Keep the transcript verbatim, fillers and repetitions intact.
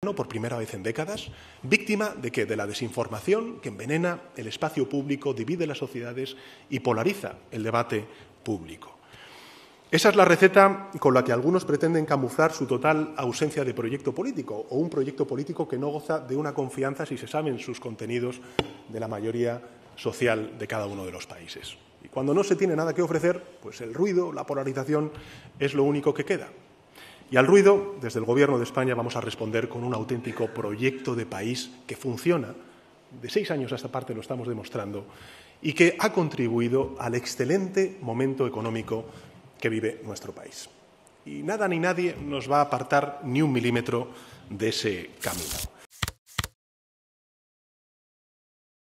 por primera vez en décadas, víctima de qué? De la desinformación que envenena el espacio público, divide las sociedades y polariza el debate público. Esa es la receta con la que algunos pretenden camuflar su total ausencia de proyecto político o un proyecto político que no goza de una confianza, si se saben sus contenidos, de la mayoría social de cada uno de los países. Y cuando no se tiene nada que ofrecer, pues el ruido, la polarización es lo único que queda. Y al ruido, desde el Gobierno de España vamos a responder con un auténtico proyecto de país que funciona, de seis años a esta parte lo estamos demostrando, y que ha contribuido al excelente momento económico que vive nuestro país. Y nada ni nadie nos va a apartar ni un milímetro de ese camino.